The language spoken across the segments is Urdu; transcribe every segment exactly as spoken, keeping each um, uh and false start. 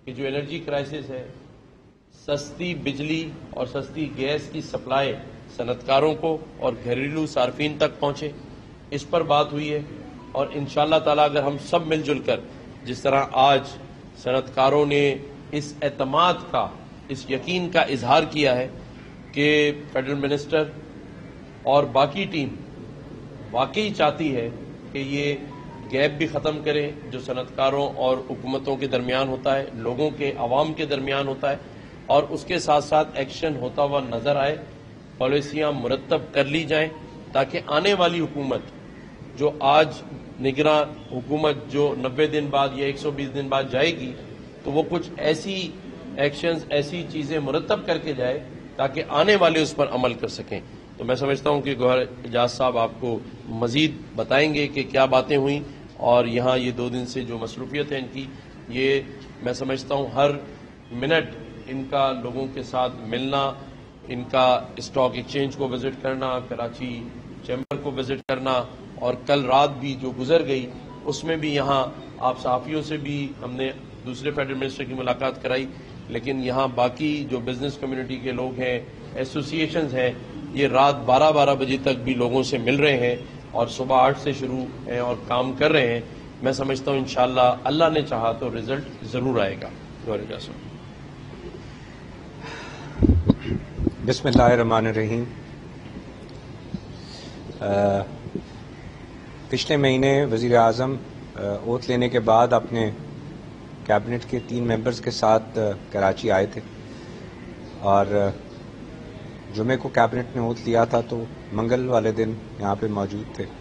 کہ جو انرجی کرائسس ہے، سستی بجلی اور سستی گیس کی سپلائی صنعت کاروں کو اور گھریلو صارفین تک پہنچے، اس پر بات ہوئی ہے۔ اور انشاءاللہ تعالی اگر ہم سب مل جل کر جس طرح آج صنعت کاروں نے اس اعتماد کا، اس یقین کا اظہار کیا ہے کہ فیڈرل منسٹر اور باقی ٹیم واقعی چاہتی ہے کہ یہ گیپ بھی ختم کرے جو صنعت کاروں اور حکومتوں کے درمیان ہوتا ہے، لوگوں کے عوام کے درمیان ہوتا ہے، اور اس کے ساتھ ساتھ ایکشن ہوتا ہوا نظر آئے، پالیسیاں مرتب کر لی جائیں تاکہ آنے والی حکومت جو آج نگراں حکومت جو نبے دن بعد یا ایک سو بیس دن بعد جائے گی تو وہ کچھ ایسی ایکشنز، ایسی چیزیں مرتب کر کے جائے تاکہ آنے والے اس پر عمل کر سکیں۔ تو میں سمجھتا ہوں کہ گوہر اعجاز صاحب آپ کو مزید بتائیں گے کہ کیا باتیں ہوئیں، اور یہاں یہ دو دن سے جو مصروفیت ہے ان کی، یہ میں سمجھتا ہوں ہر منٹ ان کا لوگوں کے ساتھ ملنا، ان کا اسٹاک ایکسچینج کو وزٹ کرنا، کراچی چیمبر کو وزٹ کرنا، اور کل رات بھی جو گزر گئی اس میں بھی یہاں آپ صحافیوں سے بھی ہم نے دوسرے فیڈرل منسٹر کی ملاقات کرائی، لیکن یہاں باقی جو بزنس کمیونٹی کے لوگ ہیں، ایسوسی ایشنز ہیں، یہ رات بارہ بارہ بجے تک بھی لوگوں سے مل رہے ہیں اور صبح آٹھ سے شروع ہیں اور کام کر رہے ہیں۔ میں سمجھتا ہوں انشاءاللہ اللہ نے چاہا تو رزلٹ ضرور آئے گا۔ بسم اللہ الرحمن الرحیم۔ پچھلے مہینے وزیر اعظم اوتھ لینے کے بعد اپنے کیبنٹ کے تین ممبرز کے ساتھ کراچی آئے تھے، اور جمعے کو کیبنٹ نے اوتھ لیا تھا تو منگل والے دن یہاں پہ موجود تھے۔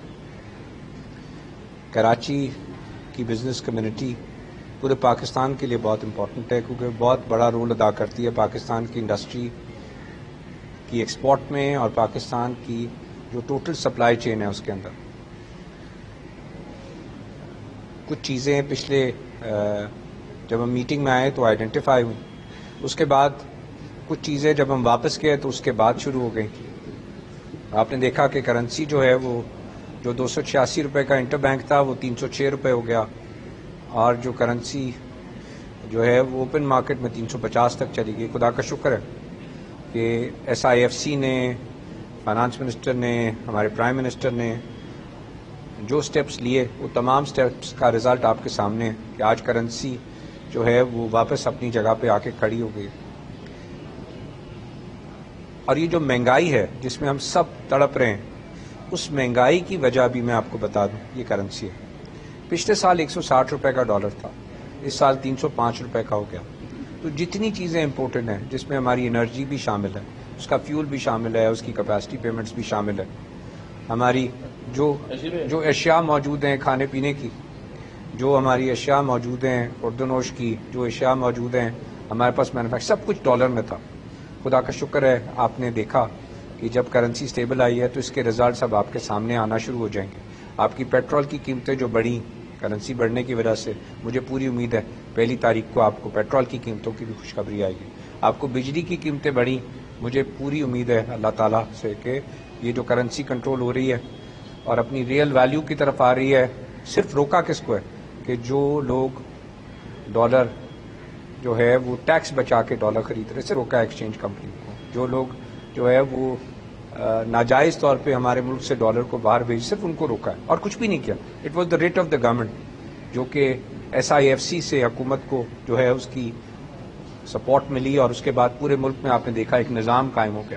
کراچی کی بزنس کمیونٹی پورے پاکستان کے لیے بہت امپورٹنٹ ہے، کیونکہ بہت بڑا رول ادا کرتی ہے پاکستان کی انڈسٹری کی ایکسپورٹ میں اور پاکستان کی جو ٹوٹل سپلائی چین ہے اس کے اندر۔ کچھ چیزیں پچھلے جب ہم میٹنگ میں آئے تو آئیڈینٹیفائی ہوئی، اس کے بعد کچھ چیزیں جب ہم واپس گئے تو اس کے بعد شروع ہو گئی۔ آپ نے دیکھا کہ کرنسی جو ہے وہ جو دو سو چھیاسی روپے کا انٹر بینک تھا وہ تین سو چھ روپے ہو گیا، اور جو کرنسی جو ہے وہ اوپن مارکیٹ میں تین سو پچاس تک چلی گئی۔ خدا کا شکر ہے کہ ایس آئی ایف سی نے، فائنانس منسٹر نے، ہمارے پرائم منسٹر نے جو سٹیپس لیے وہ تمام سٹیپس کا رزلٹ آپ کے سامنے ہے کہ آج کرنسی جو ہے وہ واپس اپنی جگہ پہ آ کے کھڑی ہو گئی۔ اور یہ جو مہنگائی ہے جس میں ہم سب تڑپ رہے ہیں، اس مہنگائی کی وجہ بھی میں آپ کو بتا دوں، یہ کرنسی ہے۔ پچھلے سال ایک سو ساٹھ روپے کا ڈالر تھا، اس سال تین سو پانچ روپے کا ہو گیا۔ تو جتنی چیزیں امپورٹنٹ ہیں جس میں ہماری انرجی بھی شامل ہے، اس کا فیول بھی شامل ہے، اس کی کیپیسٹی پیمنٹس بھی شامل ہے، ہماری جو جو اشیاء موجود ہیں کھانے پینے کی، جو ہماری اشیاء موجود ہیں اردنوش کی، جو اشیاء موجود ہیں ہمارے پاس مینوفیکچر، سب کچھ ڈالر میں تھا۔ خدا کا شکر ہے آپ نے دیکھا کہ جب کرنسی سٹیبل آئی ہے تو اس کے رزلٹس اب آپ کے سامنے آنا شروع ہو جائیں گے۔ آپ کی پیٹرول کی قیمتیں جو بڑھی کرنسی بڑھنے کی وجہ سے، مجھے پوری امید ہے پہلی تاریخ کو آپ کو پیٹرول کی قیمتوں کی بھی خوشخبری آئے گی۔ آپ کو بجلی کی قیمتیں بڑھی، مجھے پوری امید ہے اللہ تعالیٰ سے کہ یہ جو کرنسی کنٹرول ہو رہی ہے اور اپنی ریئل ویلیو کی طرف آ رہی ہے، صرف روکا کس کو ہے کہ جو لوگ ڈالر جو ہے وہ ٹیکس بچا کے ڈالر خرید رہے، صرف روکا ایکسچینج کمپنی کو۔ جو لوگ جو ہے وہ ناجائز طور پہ ہمارے ملک سے ڈالر کو باہر بھیج، صرف ان کو روکا ہے اور کچھ بھی نہیں کیا۔ It was the rate of the government, جو کہ ایس آئی ایف سی سے حکومت کو جو ہے اس کی سپورٹ ملی، اور اس کے بعد پورے ملک میں آپ نے دیکھا ایک نظام قائم ہو گیا۔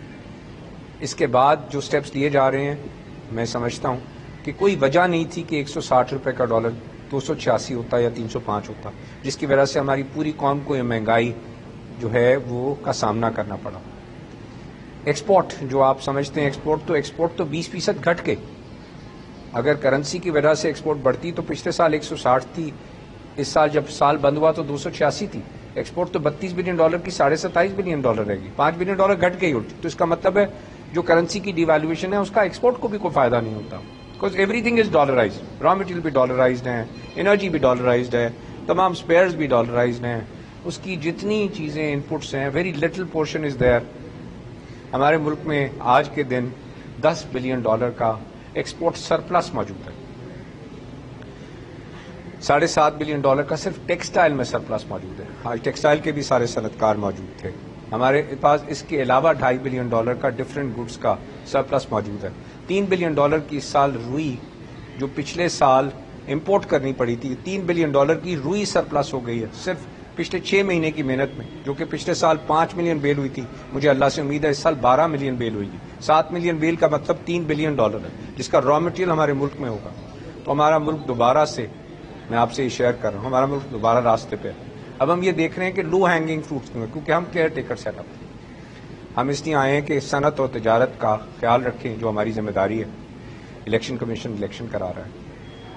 اس کے بعد جو سٹیپس لیے جا رہے ہیں، میں سمجھتا ہوں کہ کوئی وجہ نہیں تھی کہ ایک سو ساٹھ روپے کا ڈالر دو سو چھیاسی ہوتا یا تین سو پانچ ہوتا، جس کی وجہ سے ہماری پوری قوم کو یہ مہنگائی جو ہے وہ کا سامنا کرنا پڑا۔ ایکسپورٹ جو آپ سمجھتے ہیں ایکسپورٹ، تو ایکسپورٹ تو بیس فیصد گھٹ گئی۔ اگر کرنسی کی وجہ سے ایکسپورٹ بڑھتی تو پچھلے سال ایک سو ساٹھ تھی، اس سال جب سال بند ہوا تو دو سو چھیاسی تھی۔ ایکسپورٹ تو بتیس بلین ڈالر کی ساڑھے ستائیس بلین ڈالر رہے گی، پانچ بلین ڈالر گھٹ گئی الٹی۔ تو اس کا مطلب ہے جو کرنسی کی ڈیویلویشن ہے اس کا ایکسپورٹ کو بھی کوئی فائدہ نہیں ہوتا، because everything is dollarized, raw material بھی ڈالرائزڈ ہیں، انرجی بھی ڈالرائزڈ ہے، تمام اسپیئرز بھی ڈالرائزڈ ہیں، اس کی جتنی چیزیں ان پٹس ہیں، very little portion is there. ہمارے ملک میں آج کے دن دس بلین ڈالر کا ایکسپورٹ سرپلس موجود ہے۔ ساڑھے سات بلین ڈالر کا صرف ٹیکسٹائل میں سرپلس موجود ہے. آج ٹیکسٹائل کے بھی سارے صنعت کار موجود تھے. ہمارے پاس اس کے علاوہ ڈھائی بلین ڈالر کا ڈفرینٹ گڈس کا سرپلس موجود ہے. تین بلین ڈالر کی اس سال روئی جو پچھلے سال امپورٹ کرنی پڑی تھی، تین بلین ڈالر کی روئی سرپلس ہو گئی ہے صرف پچھلے چھ مہینے کی محنت میں، جو کہ پچھلے سال پانچ ملین بیل ہوئی تھی. مجھے اللہ سے امید ہے اس سال بارہ ملین بیل ہوئی گی. سات ملین بیل کا مطلب تین بلین ڈالر ہے جس کا را مٹیریل ہمارے ملک میں ہوگا. تو ہمارا ملک دوبارہ سے، میں آپ سے یہ شیئر کر رہا ہوں، ہمارا ملک دوبارہ راستے پہ. اب ہم یہ دیکھ رہے ہیں کہ لو ہینگنگ فروٹس کیوں ہیں، کیونکہ ہم کیئر ٹیکر سیٹ اپ ہیں. ہم اس لیے آئے ہیں کہ صنعت اور تجارت کا خیال رکھیں، جو ہماری ذمہ داری ہے. الیکشن کمیشن الیکشن کرا رہا ہے.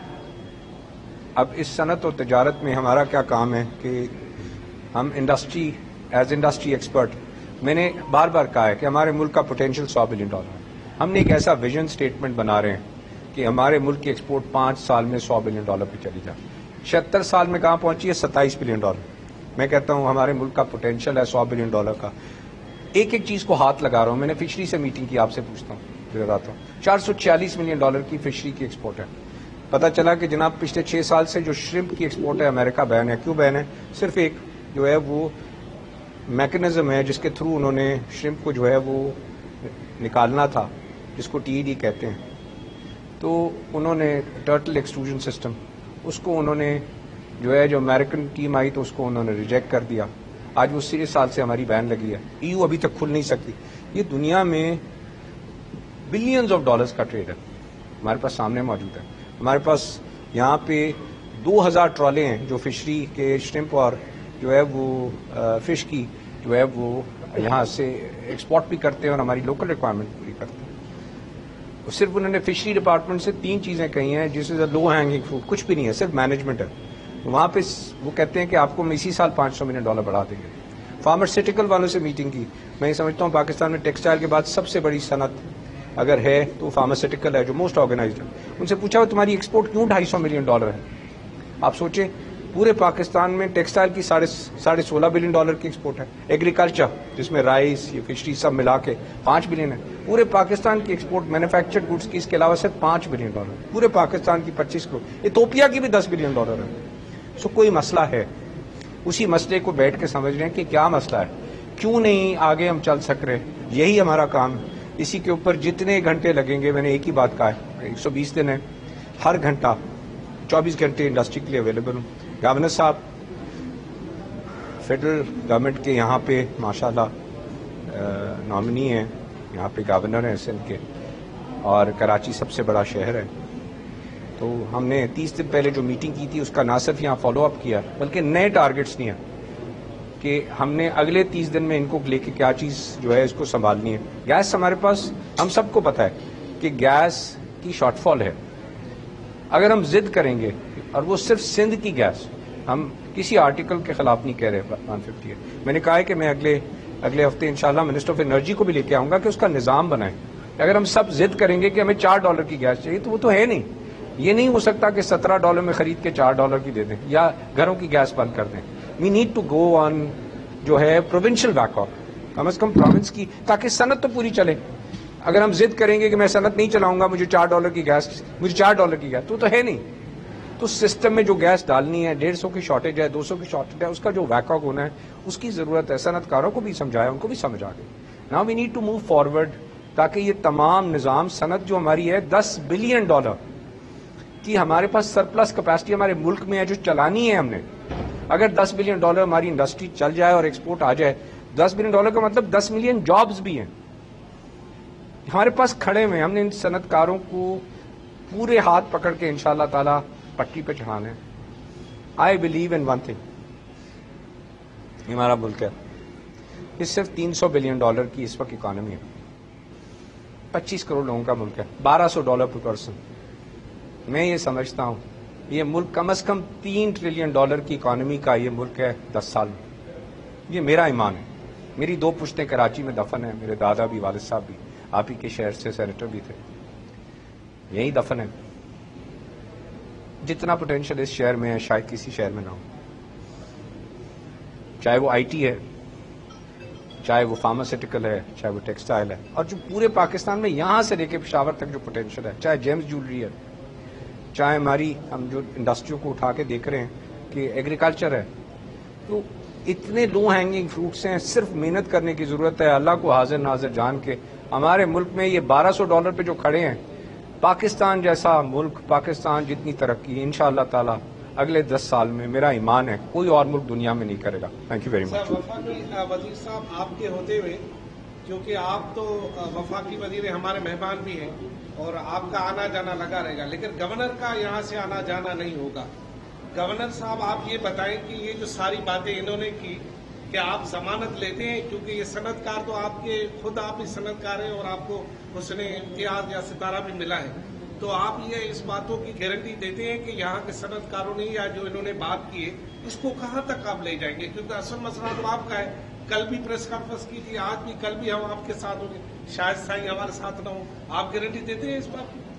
اب اس صنعت اور تجارت میں ہمارا کیا کام ہے کہ ہم انڈسٹری ایز انڈسٹری ایکسپرٹ، میں نے بار بار کہا ہے کہ ہمارے ملک کا پوٹینشیل سو بلین ڈالر ہے. ہم نے ایک ایسا ویژن سٹیٹمنٹ بنا رہے ہیں کہ ہمارے ملک کی ایکسپورٹ پانچ سال میں سو بلین ڈالر پہ چلی جائے. چھہتر سال میں کہاں پہنچی ہے؟ ستائیس بلین ڈالر. میں کہتا ہوں ہمارے ملک کا پوٹینشیل ہے سو بلین ڈالر کا. ایک ایک چیز کو ہاتھ لگا رہا ہوں. میں نے فشری سے میٹنگ کی، آپ سے پوچھتا ہوں، بتاتا ہوں. چار سو چھیالیس ملین ڈالر کی فشری کی ایکسپورٹ ہے. پتا چلا کہ جناب پچھلے چھ سال سے جو شرمپ کی ایکسپورٹ ہے امریکہ بین ہے. کیوں بین ہے؟ صرف ایک جو ہے وہ میکنزم ہے جس کے تھرو انہوں نے شرمپ کو جو ہے وہ نکالنا تھا، جس کو ٹی ای ڈی کہتے ہیں. تو انہوں نے ٹرٹل ایکسٹروژن سسٹم، اس کو انہوں نے جو ہے جو امریکن ٹیم آئی تو اس کو انہوں نے ریجیکٹ کر دیا. آج وہ چھ سال سے ہماری بین لگی ہے. ای یو ابھی تک کھل نہیں سکتی. یہ دنیا میں بلینز آف ڈالرز کا ٹریڈ ہے، ہمارے پاس سامنے موجود ہے. ہمارے پاس یہاں پہ دو ہزار ٹرالے ہیں جو فشری کے شرمپ اور جو ہے وہ فش کی جو ہے وہ یہاں سے ایکسپورٹ بھی کرتے ہیں اور ہماری لوکل ریکوائرمنٹ پوری کرتے ہیں. صرف انہوں نے فشری ڈپارٹمنٹ سے تین چیزیں کہی ہیں جس از اے لو ہینگنگ فروٹ. کچھ بھی نہیں ہے، صرف مینجمنٹ ہے. وہاں پہ وہ کہتے ہیں کہ آپ کو ہم اسی سال پانچ سو ملین ڈالر بڑھا دیں گے. فارماسیوٹیکل والوں سے میٹنگ کی. میں یہ سمجھتا ہوں پاکستان میں ٹیکسٹائل کے بعد سب سے بڑی صنعت اگر ہے تو فارماسیوٹیکل ہے، جو موسٹ آرگنائزڈ ہے. ان سے پوچھا تمہاری ایکسپورٹ کیوں ڈھائی سو ملین ڈالر ہے؟ آپ سوچیں پورے پاکستان میں ٹیکسٹائل کی ساڑھے ساڑھے سولہ بلین ڈالر کی ایکسپورٹ ہے. ایگریکلچر جس میں رائس، یہ فشری سب ملا کے پانچ بلین ہے. پورے پاکستان کی ایکسپورٹ مینوفیکچرڈ گڈس کی اس کے علاوہ صرف پانچ بلین ڈالر. پورے پاکستان کی پچیس کروڑ. ایتھوپیا کی بھی دس بلین ڈالر ہے. سو کوئی مسئلہ ہے، اسی مسئلے کو بیٹھ کے سمجھ رہے ہیں کہ کیا مسئلہ ہے، کیوں نہیں آگے ہم چل سک رہے. یہی ہمارا کام ہے. اسی کے اوپر جتنے گھنٹے لگیں گے، میں نے ایک ہی بات کہا ہے، ایک سو بیس دن ہے، ہر گھنٹہ چوبیس گھنٹے انڈسٹری کے لیے اویلیبل ہوں. گورنر صاحب فیڈرل گورنمنٹ کے یہاں پہ ماشاءاللہ نامنی ہیں، یہاں پہ گورنر ہیں سندھ کے، اور کراچی سب سے بڑا شہر ہے. تو ہم نے تیس دن پہلے جو میٹنگ کی تھی اس کا نہ صرف یہاں فالو اپ کیا بلکہ نئے ٹارگٹس نہیں ہیں کہ ہم نے اگلے تیس دن میں ان کو لے کے کیا چیز جو ہے اس کو سنبھالنی ہے. گیس ہمارے پاس، ہم سب کو پتا ہے کہ گیس کی شارٹ فال ہے. اگر ہم ضد کریں گے، اور وہ صرف سندھ کی گیس، ہم کسی آرٹیکل کے خلاف نہیں کہہ رہے ون ففٹی ہے. میں نے کہا ہے کہ میں اگلے اگلے ہفتے انشاءاللہ منسٹر آف انرجی کو بھی لے کے آؤں گا کہ اس کا نظام بنائیں. اگر ہم سب ضد کریں گے کہ ہمیں چار ڈالر کی گیس چاہیے تو وہ تو ہے نہیں. یہ نہیں ہو سکتا کہ سترہ ڈالر میں خرید کے چار ڈالر کی دے دیں یا گھروں کی گیس بند کر دیں. وی نیڈ ٹو گو آن جو ہے پروونشل بیک آف، کم از کم پروونس کی، تاکہ صنعت تو پوری چلے. اگر ہم ضد کریں گے کہ میں صنعت نہیں چلاؤں گا، مجھے چار ڈالر کی گیس مجھے چار ڈالر کی گیس تو تو ہے نہیں. تو سسٹم میں جو گیس ڈالنی ہے، ڈیڑھ سو کی شارٹیج ہے، دو سو کی شارٹیج ہے، اس کا جو بیک آف ہونا ہے اس کی ضرورت ہے. صنعت کاروں کو بھی سمجھایا، ان کو بھی سمجھ آ گئی. Now we need to move forward تاکہ یہ تمام نظام صنعت جو ہماری ہے دس بلین ڈالر کی ہمارے پاس سرپلس کیپیسٹی ہمارے ملک میں ہے جو چلانی ہے. ہم نے اگر دس بلین ڈالر ہماری انڈسٹری چل جائے اور ایکسپورٹ آ جائے، دس بلین ڈالر کا مطلب دس ملین جابز بھی ہیں ہمارے پاس کھڑے ہوئے. ہم نے ان صنعت کاروں کو پورے ہاتھ پکڑ کے انشاءاللہ تعالی پٹی پہ چڑھانا ہے. I believe in one thing, ہمارا ملک ہے، یہ صرف تین سو بلین ڈالر کی اس وقت اکانومی ہے، پچیس کروڑ لوگوں کا ملک ہے، بارہ سو ڈالر پر پرسن. میں یہ سمجھتا ہوں یہ ملک کم از کم تین ٹریلین ڈالر کی اکانومی کا یہ ملک ہے دس سال میں. یہ میرا ایمان ہے. میری دو پشتیں کراچی میں دفن ہیں، میرے دادا بھی، والد صاحب بھی آپ ہی کے شہر سے سینیٹر بھی تھے، یہی دفن ہے. جتنا پوٹینشیل اس شہر میں ہے شاید کسی شہر میں نہ ہو، چاہے وہ آئی ٹی ہے، چاہے وہ فارماسیوٹیکل ہے، چاہے وہ ٹیکسٹائل ہے، اور جو پورے پاکستان میں یہاں سے لے کے پشاور تک جو پوٹینشیل ہے، چاہے جیمز جولری ہے، چاہے ہماری ہم جو انڈسٹریوں کو اٹھا کے دیکھ رہے ہیں کہ ایگریکلچر ہے، تو اتنے لو ہینگنگ فروٹس ہیں، صرف محنت کرنے کی ضرورت ہے. اللہ کو حاضر ناظر جان کے ہمارے ملک میں یہ بارہ سو ڈالر پہ جو کھڑے ہیں، پاکستان جیسا ملک، پاکستان جتنی ترقی انشاءاللہ تعالی اگلے دس سال میں میرا ایمان ہے کوئی اور ملک دنیا میں نہیں کرے گا. Thank you very much. وفاقی وزیر صاحب آپ کے ہوتے ہوئے، کیونکہ آپ تو وفاقی وزیر ہمارے مہمان بھی ہیں اور آپ کا آنا جانا لگا رہے گا، لیکن گورنر کا یہاں سے آنا جانا نہیں ہوگا. گورنر صاحب آپ یہ بتائیں کہ یہ جو ساری باتیں انہوں نے کی کہ آپ ضمانت لیتے ہیں، کیونکہ یہ صنعت کار تو آپ کے خود آپ ہی صنعت کار ہیں اور آپ کو حسن امتیاز یا ستارہ بھی ملا ہے، تو آپ یہ اس باتوں کی گارنٹی دیتے ہیں کہ یہاں کے صنعت کاروں نے یا جو انہوں نے بات کی ہے اس کو کہاں تک آپ لے جائیں گے؟ کیونکہ اصل مسئلہ تو آپ کا ہے. کل بھی پریس کانفرنس کی تھی، آج بھی، کل بھی ہم آپ کے ساتھ ہوں گے، شاید سائیں ہمارے ساتھ نہ ہوں. آپ گارنٹی دیتے ہیں اس بات کی؟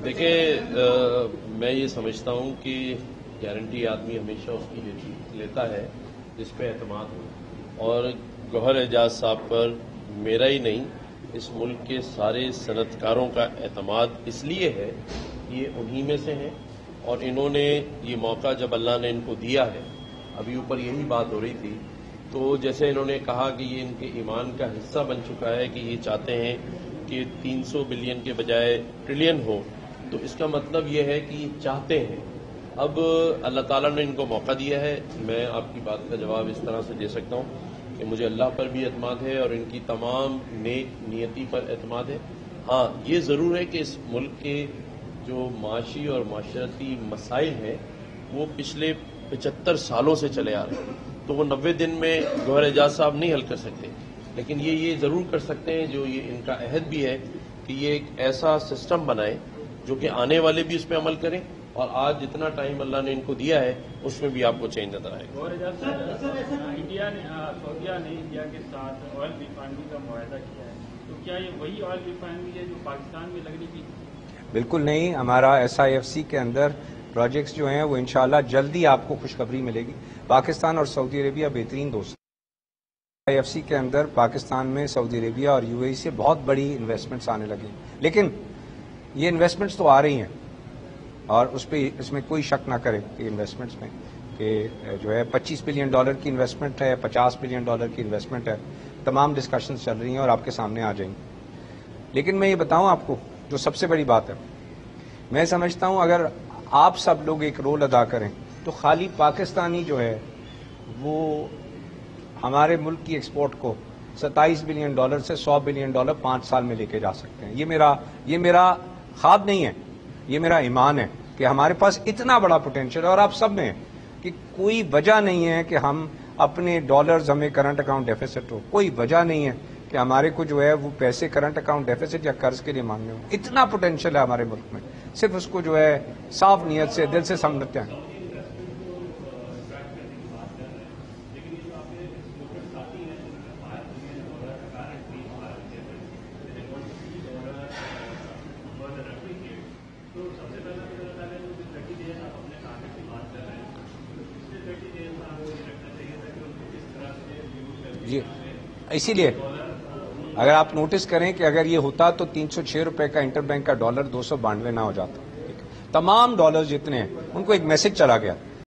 دیکھیں، میں یہ سمجھتا ہوں کہ گارنٹی آدمی ہمیشہ اس کی لیتا ہے جس پہ اعتماد ہو، اور گوہر اعجاز صاحب پر میرا ہی نہیں اس ملک کے سارے صنعت کاروں کا اعتماد اس لیے ہے کہ یہ انہی میں سے ہیں، اور انہوں نے یہ موقع جب اللہ نے ان کو دیا ہے، ابھی اوپر یہی بات ہو رہی تھی، تو جیسے انہوں نے کہا کہ یہ ان کے ایمان کا حصہ بن چکا ہے کہ یہ چاہتے ہیں کہ تین سو بلین کے بجائے ٹریلین ہو، تو اس کا مطلب یہ ہے کہ یہ چاہتے ہیں. اب اللہ تعالیٰ نے ان کو موقع دیا ہے. میں آپ کی بات کا جواب اس طرح سے دے سکتا ہوں کہ مجھے اللہ پر بھی اعتماد ہے اور ان کی تمام نیک نیتی پر اعتماد ہے. ہاں، یہ ضرور ہے کہ اس ملک کے جو معاشی اور معاشرتی مسائل ہیں وہ پچھلے پچہتر سالوں سے چلے آ رہے ہیں، تو وہ نوے دن میں گوہر اعجاز صاحب نہیں حل کر سکتے، لیکن یہ یہ ضرور کر سکتے ہیں جو یہ ان کا عہد بھی ہے کہ یہ ایک ایسا سسٹم بنائے جو کہ آنے والے بھی اس پہ عمل کریں، اور آج جتنا ٹائم اللہ نے ان کو دیا ہے اس میں بھی آپ کو چینج نظر آئے گا. انڈیا نے سعودیہ نے انڈیا کے ساتھ آئل ریفائنری کا معاہدہ کیا ہے، تو کیا یہ وہی آئل ریفائنری ہے جو پاکستان میں لگنے کی؟ بالکل نہیں. ہمارا ایس آئی ایف سی کے اندر پروجیکٹس جو ہیں وہ انشاءاللہ جلدی آپ کو خوشخبری ملے گی. پاکستان اور سعودی عربیہ بہترین دوست. آئی ایف سی کے اندر پاکستان میں سعودی عربیہ اور یو اے ای سے بہت بڑی انویسٹمنٹس آنے لگی، لیکن یہ انویسٹمنٹس تو آ رہی ہیں اور اس پہ اس میں کوئی شک نہ کرے کہ انویسٹمنٹس میں کہ جو ہے پچیس بلین ڈالر کی انویسٹمنٹ ہے، پچاس بلین ڈالر کی انویسٹمنٹ ہے. تمام ڈسکشنز چل رہی ہیں اور آپ کے سامنے آ جائیں گی. لیکن میں یہ بتاؤں آپ کو جو سب سے بڑی بات ہے، میں سمجھتا ہوں اگر آپ سب لوگ ایک رول ادا کریں تو خالی پاکستانی جو ہے وہ ہمارے ملک کی ایکسپورٹ کو ستائیس بلین ڈالر سے سو بلین ڈالر پانچ سال میں لے کے جا سکتے ہیں. یہ میرا یہ میرا خواب نہیں ہے، یہ میرا ایمان ہے کہ ہمارے پاس اتنا بڑا پوٹینشیل ہے اور آپ سب میں ہے کہ کوئی وجہ نہیں ہے کہ ہم اپنے ڈالرز ہمیں کرنٹ اکاؤنٹ ڈیفیسٹ ہو، کوئی وجہ نہیں ہے کہ ہمارے کو جو ہے وہ پیسے کرنٹ اکاؤنٹ ڈیفیسٹ یا قرض کے لیے مانگنے ہوں. اتنا پوٹینشیل ہے ہمارے ملک میں، صرف اس کو جو ہے صاف نیت سے دل سے سمجھتے ہیں. جی اسی لیے اگر آپ نوٹس کریں کہ اگر یہ ہوتا تو تین سو چھ روپے کا انٹر بینک کا ڈالر دو سو بانوے نہ ہو جاتا. تمام ڈالر جتنے ہیں ان کو ایک میسج چلا گیا